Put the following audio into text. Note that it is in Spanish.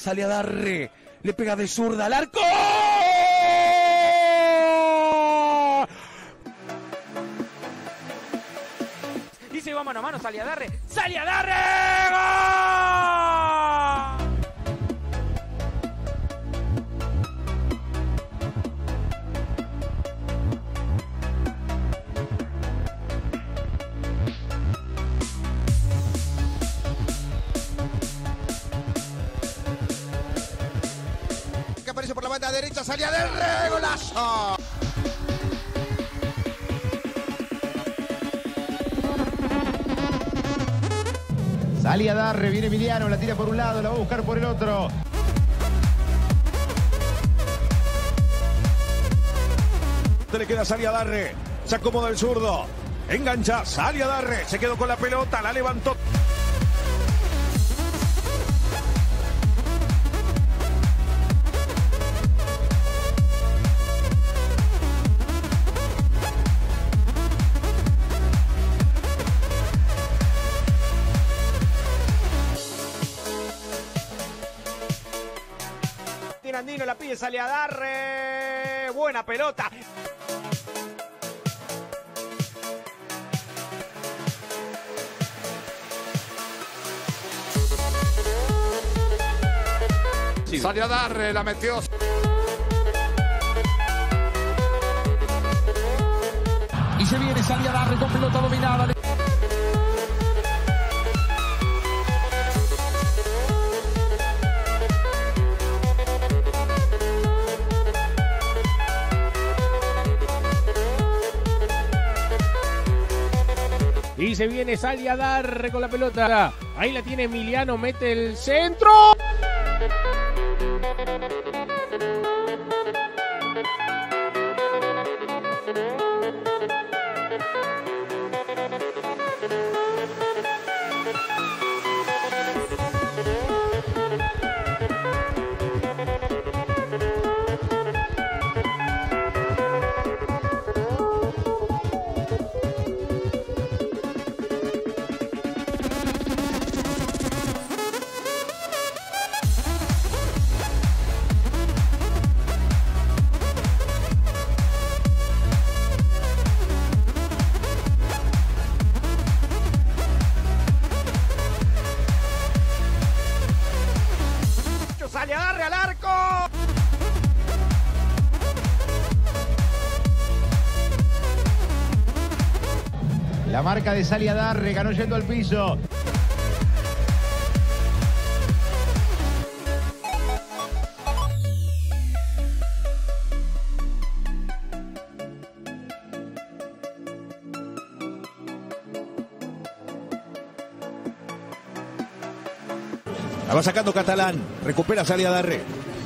Saliadarre. Le pega de zurda al arco. Y se va mano a mano Saliadarre. ¡Saliadarre! ¡Gol! Que aparece por la banda derecha, Saliadarre, golazo. Saliadarre, viene Emiliano, la tira por un lado, la va a buscar por el otro. Le queda Saliadarre, se acomoda el zurdo, engancha, Saliadarre, se quedó con la pelota, la levantó. Andino la pide Saliadarre. Buena pelota. Saliadarre la metió. Y se viene Saliadarre con pelota dominada. Y se viene Saliadarre con la pelota. Ahí la tiene Emiliano, mete el centro. Saliadarre al arco. La marca de Saliadarre, ganó yendo al piso. La va sacando Catalán, recupera Saliadarre.